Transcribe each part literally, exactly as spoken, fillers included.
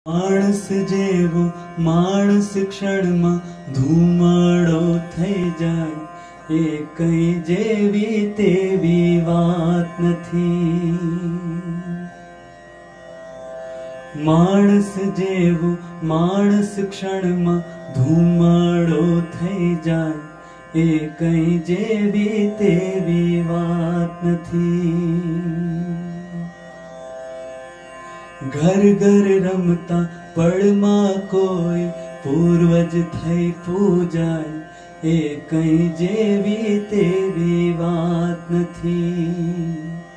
માણસ જેવો માણસ ક્ષણમાં ધુમાડો થઈ જાય, એ કઈ જેવી તેવી વાત નથી. માણસ જેવો માણસ ક્ષણમાં ધુમાડો થઈ જાય, એ કઈ જેવી તેવી વાત નથી. ઘર ઘર રમતા પળમાં કોઈ પૂર્વજ થઈ પૂજાય, એ કઈ જેવી તેવી વાત નથી.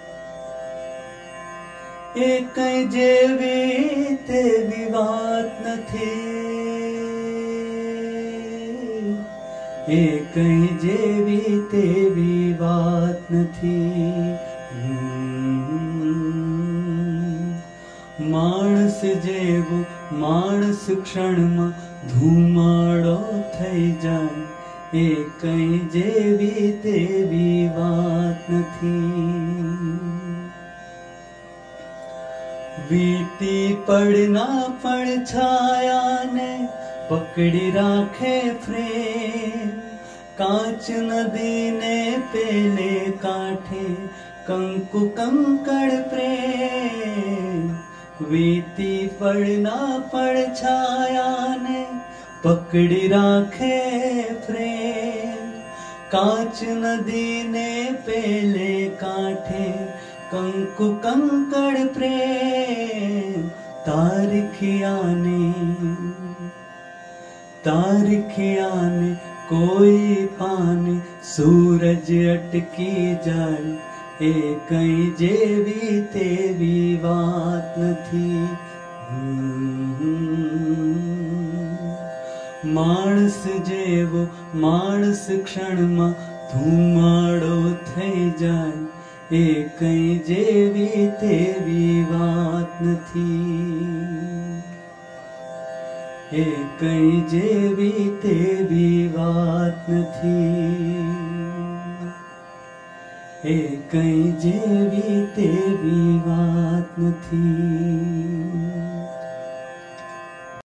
એ કઈ જેવી તેવી વાત નથી. એ કઈ જેવી તેવી વાત નથી. માણસ જેવો માણસ ક્ષણમાં ધુમાડો થઈ જાય, એ કઈ જેવી તેવી વાત નથી. વીતી પડના પડછાયાને પકડી રાખે પ્રેમ, કાચ નદીને પેલે કાંઠે કંકુ કંકડ પ્રેમ. વીતી પડના પડછાયાને પકડી રાખે પ્રેમ, કાચ નદીને પેલે કાંઠે કંકુ કંકડ પ્રેમ. તારીખિયાને તારીખિયાને કોઈ પાને સૂરજ અટકી જાય, એ કઈ જેવી તેવી વાત નથી. માણસ જેવો માણસ ક્ષણમાં ધુમાડો થઈ જાય, એ કઈ જેવી તેવી વાત નથી. એ કઈ જેવી તેવી વાત નથી. એ કઈ જેવી તેવી વાત નથી.